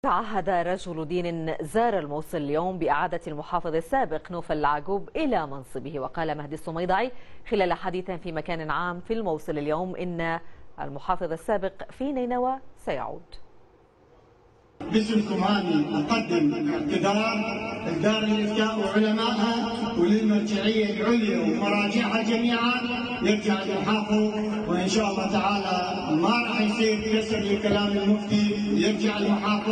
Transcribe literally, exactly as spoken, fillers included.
تعهد رجل دين زار الموصل اليوم بإعادة المحافظ السابق نوفل العقوب إلى منصبه. وقال مهدي الصميدعي خلال حديث في مكان عام في الموصل اليوم إن المحافظ السابق في نينوى سيعود. باسمكم هذه أقدم اعتذار لدار الإفتاء وعلمائها وللمرجعية العليا ومراجعها جميعا. يرجع المحافظ وإن شاء الله تعالى ما راح يصير كسر لكلام المفتي، يرجع المحافظ.